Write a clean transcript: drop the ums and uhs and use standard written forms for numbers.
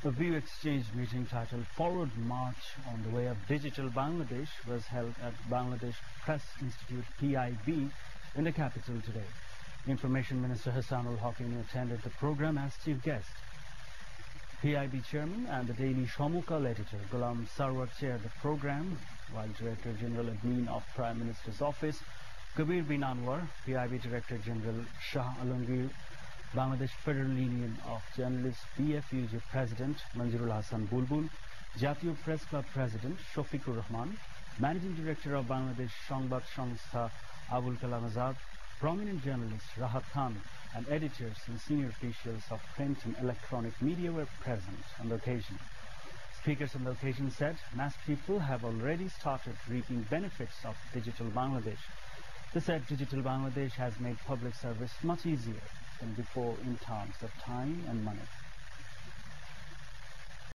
A view exchange meeting titled Forward March on the Way of Digital Bangladesh was held at Bangladesh Press Institute PIB in the capital today. Information Minister Hassanul Hakim attended the program as chief guest. PIB chairman and the Daily Shomukal editor Ghulam Sarwar chaired the program, while Director General Admin of Prime Minister's Office Kabir bin Anwar, PIB Director General Shah Alamgir, Bangladesh Federal Union of Journalists BFUJ President Manjurul Hassan Bulbul, Jatiyo Press Club President Shofikur Rahman, Managing Director of Bangladesh Sangbad Sangstha Abul Kalam Azad, prominent journalists Rahat Khan, and editors and senior officials of print and electronic media were present on the occasion. Speakers on the occasion said mass people have already started reaping benefits of digital Bangladesh. They said digital Bangladesh has made public service much easier than before in terms of time and money.